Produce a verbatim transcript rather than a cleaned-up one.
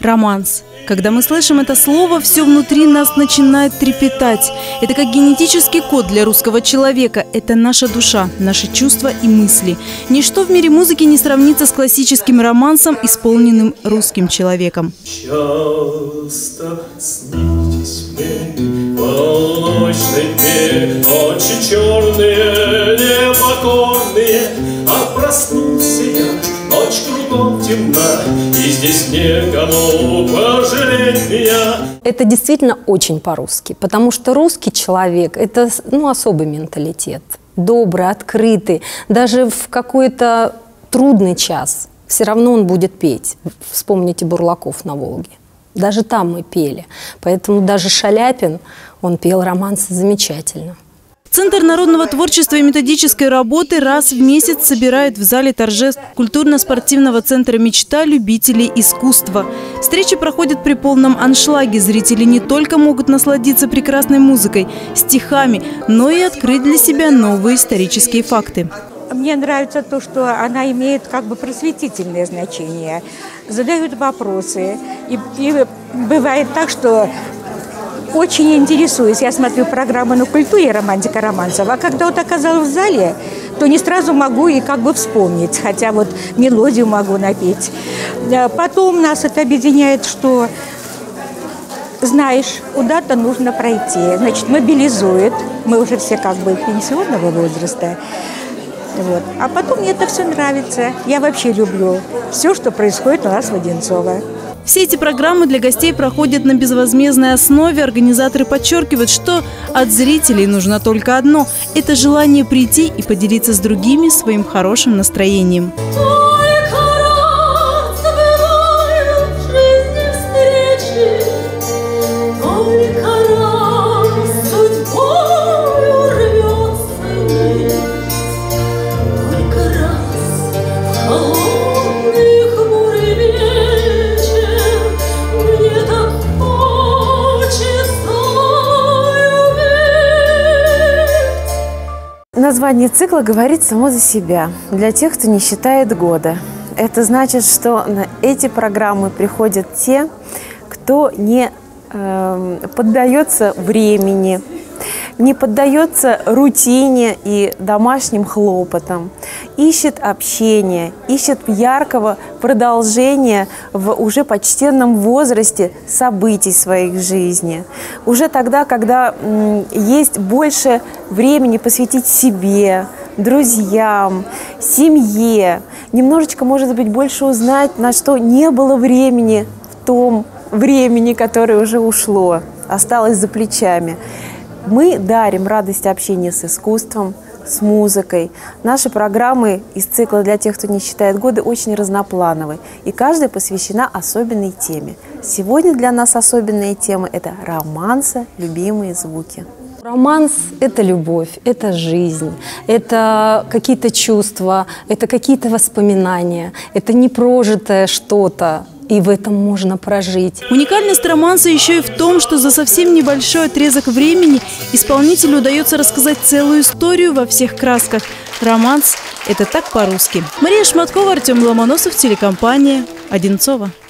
Романс. Когда мы слышим это слово, все внутри нас начинает трепетать. Это как генетический код для русского человека. Это наша душа, наши чувства и мысли. Ничто в мире музыки не сравнится с классическим романсом, исполненным русским человеком. Часто снитесь мне полночной дни, ночи черные, непокорные, а проснулся я, ночь кругом темна, и здесь некому пожалеть меня. Это действительно очень по-русски, потому что русский человек – это ну, особый менталитет. Добрый, открытый, даже в какой-то трудный час все равно он будет петь. Вспомните Бурлаков на Волге. Даже там мы пели. Поэтому даже Шаляпин, он пел романсы замечательно. Центр народного творчества и методической работы раз в месяц собирает в зале торжеств культурно-спортивного центра «Мечта» любителей искусства. Встречи проходят при полном аншлаге. Зрители не только могут насладиться прекрасной музыкой, стихами, но и открыть для себя новые исторические факты. Мне нравится то, что она имеет как бы просветительное значение. Задают вопросы. И, и бывает так, что очень интересуюсь. Я смотрю программу на культуре «Романтика романсов», а когда вот оказалась в зале, то не сразу могу и как бы вспомнить, хотя вот мелодию могу напеть. Потом нас это объединяет, что знаешь, куда-то нужно пройти, значит, мобилизует. Мы уже все как бы пенсионного возраста. Вот. А потом мне это все нравится. Я вообще люблю все, что происходит у нас в Одинцово. Все эти программы для гостей проходят на безвозмездной основе. Организаторы подчеркивают, что от зрителей нужно только одно – это желание прийти и поделиться с другими своим хорошим настроением. Название цикла говорит само за себя. Для тех, кто не считает года. Это значит, что на эти программы приходят те, кто не э, поддается времени, не поддается рутине и домашним хлопотам, ищет общения, ищет яркого продолжения в уже почтенном возрасте событий своих жизни. Уже тогда, когда м, есть больше времени посвятить себе, друзьям, семье, немножечко, может быть, больше узнать, на что не было времени в том времени, которое уже ушло, осталось за плечами. Мы дарим радость общения с искусством, с музыкой. Наши программы из цикла «Для тех, кто не считает годы» очень разноплановые, и каждая посвящена особенной теме. Сегодня для нас особенная тема – это романса «Любимые звуки». Романс – это любовь, это жизнь, это какие-то чувства, это какие-то воспоминания, это непрожитое что-то. И в этом можно прожить. Уникальность романса еще и в том, что за совсем небольшой отрезок времени исполнителю удается рассказать целую историю во всех красках. Романс – это так по-русски. Мария Шматкова, Артем Ломоносов, телекомпания «Одинцово».